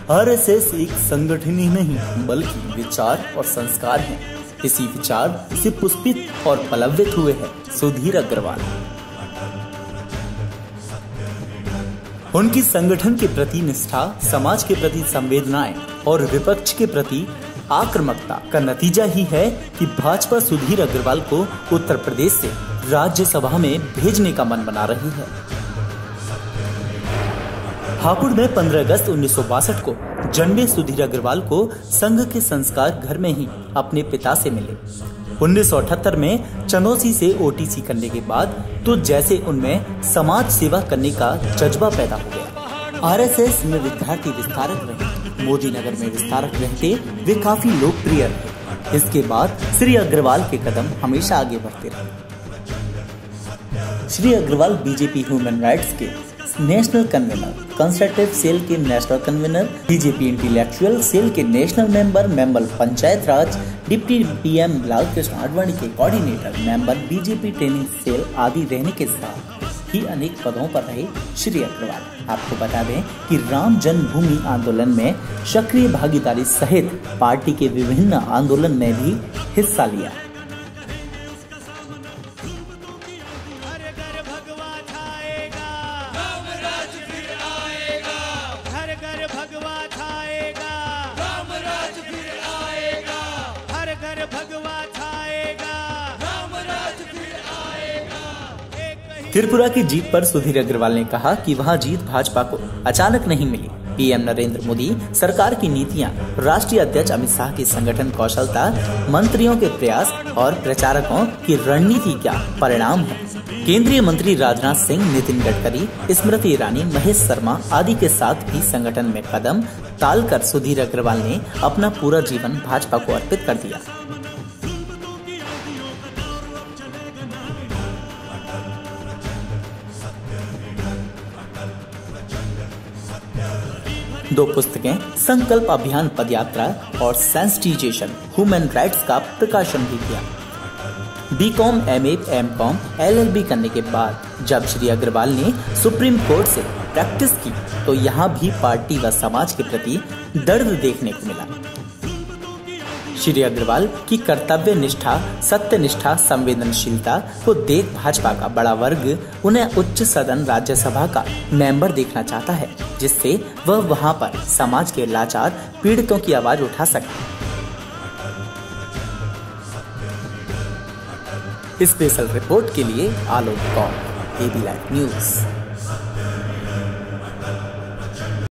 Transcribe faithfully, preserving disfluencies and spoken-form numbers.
RSS एक संगठन ही नहीं बल्कि विचार और संस्कार हैं। इसी विचार से पुष्पित और पल्लवित हुए हैं सुधीर अग्रवाल। उनकी संगठन के प्रति निष्ठा, समाज के प्रति संवेदनाएं और विपक्ष के प्रति आक्रामकता का नतीजा ही है कि भाजपा सुधीर अग्रवाल को उत्तर प्रदेश से राज्यसभा में भेजने का मन बना रही है। हापुड़ में पंद्रह अगस्त उन्नीस सौ बासठ को जन्मे सुधीर अग्रवाल को संघ के संस्कार घर में ही अपने पिता से मिले। उन्नीस सौ अठहत्तर में चनौसी से ओटीसी करने के बाद तो जैसे उनमें समाज सेवा करने का जज्बा पैदा हो गया। आरएसएस में विद्यार्थी विस्तारक रहे, मोदी नगर में विस्तारक रहते वे काफी लोकप्रिय रहे। इसके बाद श्री अग्रवाल के कदम हमेशा आगे बढ़ते रहे। Shri Agrawal BJP human rights के नेशनल कन्वीनर, कंसर्वेटिव सेल के national convener, BJP intellectual cell के national member, member panchayat raj, deputy PM Lal Krishna Advani के coordinator, member BJP training cell आदि रहने के साथ ही अनेक पदों पर रहे श्री अग्रवाल। आपको बता दें कि राम जन्मभूमि आंदोलन में सक्रिय भागीदारी सहित पार्टी के विभिन्न आंदोलन में भी हिस्सा लिया। त्रिपुरा की जीत पर सुधीर अग्रवाल ने कहा कि वहां जीत भाजपा को अचानक नहीं मिली। पीएम नरेंद्र मोदी सरकार की नीतियां, राष्ट्रीय अध्यक्ष अमित शाह की संगठन कौशलता, मंत्रियों के प्रयास और प्रचारकों की रणनीति क्या परिणाम है। केंद्रीय मंत्री राजनाथ सिंह, नितिन गडकरी, स्मृति ईरानी, महेश शर्मा आदि के साथ भी संगठन में कदम डालकर सुधीर अग्रवाल ने अपना पूरा जीवन भाजपा को अर्पित कर दिया। दो पुस्तकें, संकल्प अभियान पदयात्रा और सेंसिटाइजेशन ह्यूमन राइट्स का प्रकाशन भी किया। बीकॉम, एमए, एमकॉम, एलएलबी करने के बाद जब श्री अग्रवाल ने सुप्रीम कोर्ट से प्रैक्टिस की तो यहाँ भी पार्टी व समाज के प्रति दर्द देखने को मिला। श्री अग्रवाल की कर्तव्य निष्ठा, सत्य निष्ठा, संवेदनशीलता को देख भाजपा का बड़ा वर्ग उन्हें उच्च सदन राज्यसभा का मेंबर देखना चाहता है, जिससे वह वहां पर समाज के लाचार पीड़ितों की आवाज उठा सके। स्पेशल रिपोर्ट के लिए Alok Kaur, AB live news.